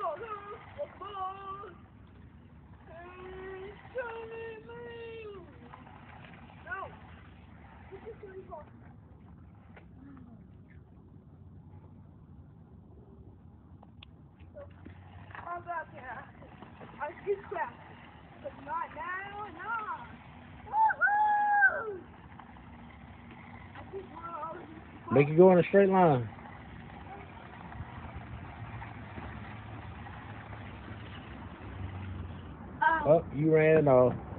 How about that? I just fast, but not now, no. Woohoo! I think Make it go in a straight line. Oh, you ran it off.